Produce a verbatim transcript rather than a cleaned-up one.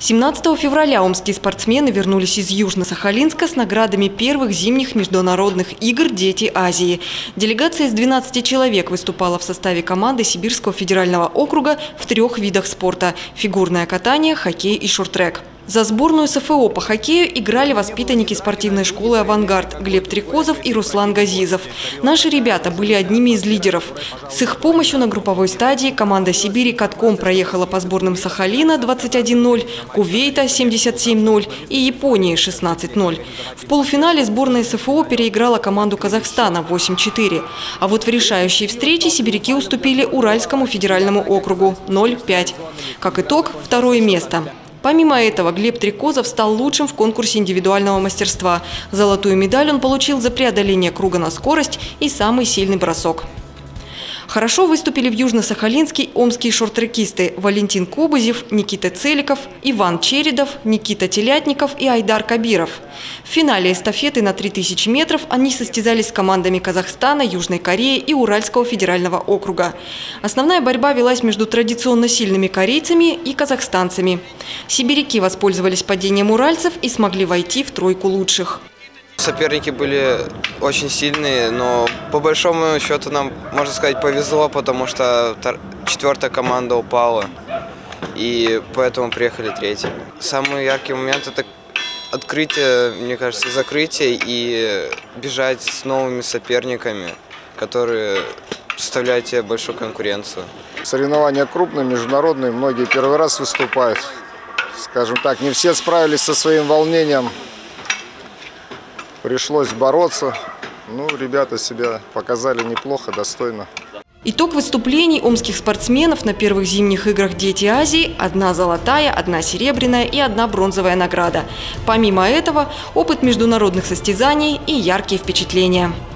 семнадцатого февраля омские спортсмены вернулись из Южно-Сахалинска с наградами первых зимних международных игр «Дети Азии». Делегация из двенадцати человек выступала в составе команды Сибирского федерального округа в трех видах спорта – фигурное катание, хоккей и шорт-трек. За сборную СФО по хоккею играли воспитанники спортивной школы «Авангард» Глеб Трикозов и Руслан Газизов. Наши ребята были одними из лидеров. С их помощью на групповой стадии команда Сибири катком проехала по сборным Сахалина двадцать один ноль, Кувейта семьдесят семь ноль и Японии шестнадцать ноль. В полуфинале сборная СФО переиграла команду Казахстана восемь четыре. А вот в решающей встрече сибиряки уступили Уральскому федеральному округу ноль пять. Как итог, второе место. Помимо этого, Глеб Трикозов стал лучшим в конкурсе индивидуального мастерства. Золотую медаль он получил за преодоление круга на скорость и самый сильный бросок. Хорошо выступили в Южно-Сахалинске омские шорт-трекисты Валентин Кобызев, Никита Целиков, Иван Чередов, Никита Телятников и Айдар Кабиров. В финале эстафеты на три тысячи метров они состязались с командами Казахстана, Южной Кореи и Уральского федерального округа. Основная борьба велась между традиционно сильными корейцами и казахстанцами. Сибиряки воспользовались падением уральцев и смогли войти в тройку лучших. Соперники были очень сильные, но по большому счету нам, можно сказать, повезло, потому что четвертая команда упала, и поэтому приехали третьими. Самый яркий момент – это открытие, мне кажется, закрытие и бежать с новыми соперниками, которые составляют тебе большую конкуренцию. Соревнования крупные, международные, многие первый раз выступают. Скажем так, не все справились со своим волнением. Пришлось бороться. Ну, ребята себя показали неплохо, достойно. Итог выступлений омских спортсменов на первых зимних играх «Дети Азии» – одна золотая, одна серебряная и одна бронзовая награда. Помимо этого, опыт международных состязаний и яркие впечатления.